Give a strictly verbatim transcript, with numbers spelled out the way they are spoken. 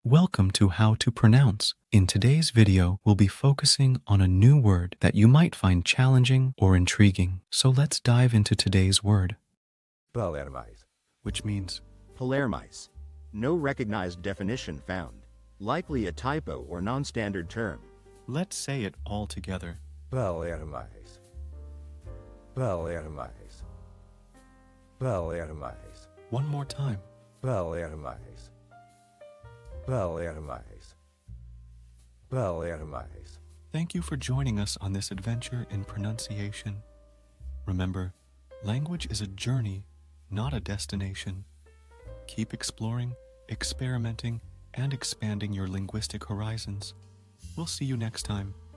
Welcome to How to Pronounce. In today's video, we'll be focusing on a new word that you might find challenging or intriguing. So let's dive into today's word, Palermice. which means Palermice. No recognized definition found. Likely a typo or non-standard term. let's say it all together. Palermice. Palermice. Palermice. One more time. Palermice. Palermice. Palermice. Thank you for joining us on this adventure in pronunciation. Remember, language is a journey, not a destination. Keep exploring, experimenting, and expanding your linguistic horizons. We'll see you next time.